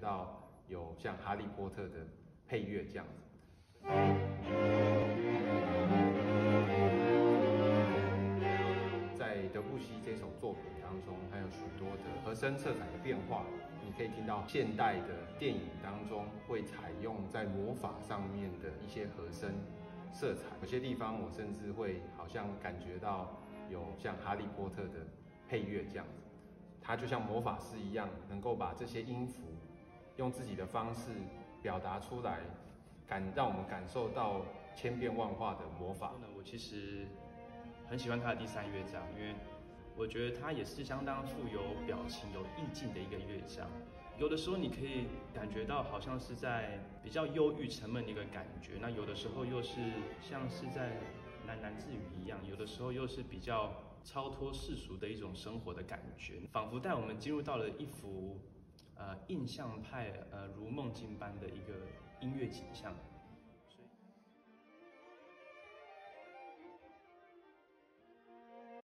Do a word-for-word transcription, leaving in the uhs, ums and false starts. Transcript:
到有像哈利波特的配乐这样子。在德布西这首作品当中，还有许多的和声色彩的变化，你可以听到现代的电影当中会采用在魔法上面的一些和声色彩，有些地方我甚至会好像感觉到有像哈利波特的配乐这样子，他就像魔法师一样，能够把这些音符用自己的方式表达出来，感让我们感受到千变万化的魔法。 我其实很喜欢他的第三乐章，因为我觉得它也是相当富有表情、有意境的一个乐章。有的时候你可以感觉到好像是在比较忧郁沉闷的一个感觉，那有的时候又是像是在喃喃自语一样，有的时候又是比较超脱世俗的一种生活的感觉，仿佛带我们进入到了一幅呃印象派呃如梦境般的一个音乐景象。